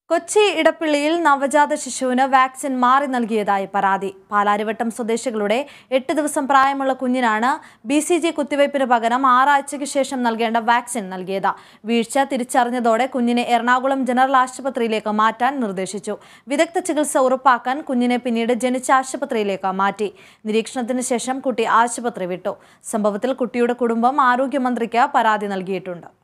കൊച്ചി ഇടപ്പള്ളിയിൽ നവജാത ശിശുവിന് വാക്സിൻ മാറി നൽകിയതായി പരാതി. പാലാരിവട്ടം സ്വദേശികളുടെ 8 ദിവസം പ്രായമുള്ള കുഞ്ഞിനാണ് BCG കുത്തിവയ്പ്പിന് പകരം 6 ആഴ്ചയ്ക്ക് ശേഷം നൽകേണ്ട വാക്സിൻ നൽകിയത്. വീഴ്ച തിരിച്ചറിഞ്ഞതോടെ കുഞ്ഞിനെ എറണാകുളം ജനറൽ ആശുപത്രിയിലേക്ക് മാറ്റാൻ നിർദ്ദേശിച്ചു. വിദഗ്ധ ചികിത്സ ഉറപ്പാക്കാൻ കുഞ്ഞിനെ പിന്നീട് ജനിച്ച ആശുപത്രിയിലേക്ക് മാറ്റി. നിരീക്ഷണത്തിന് ശേഷം കുട്ടി ആശുപത്രി വിട്ടു. സംഭവത്തിൽ കുട്ടിയുടെ കുടുംബം ആരോഗ്യമന്ത്രിക്ക് പരാതി നൽകിയിട്ടുണ്ട്.